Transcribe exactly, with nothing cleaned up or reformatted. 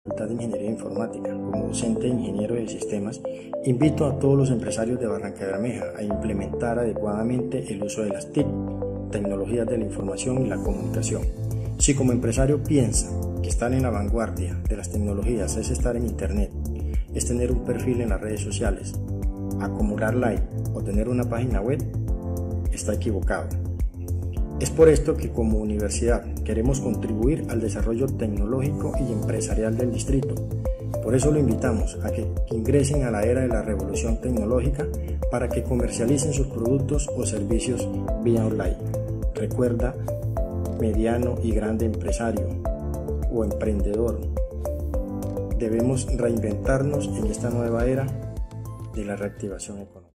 Facultad de Ingeniería Informática. Como docente e ingeniero de sistemas, invito a todos los empresarios de Barranca Bermeja a implementar adecuadamente el uso de las T I C, tecnologías de la información y la comunicación. Si como empresario piensa que estar en la vanguardia de las tecnologías es estar en Internet, es tener un perfil en las redes sociales, acumular like o tener una página web, está equivocado. Es por esto que como universidad queremos contribuir al desarrollo tecnológico y empresarial del distrito. Por eso lo invitamos a que ingresen a la era de la revolución tecnológica para que comercialicen sus productos o servicios vía online. Recuerda, mediano y grande empresario o emprendedor, debemos reinventarnos en esta nueva era de la reactivación económica.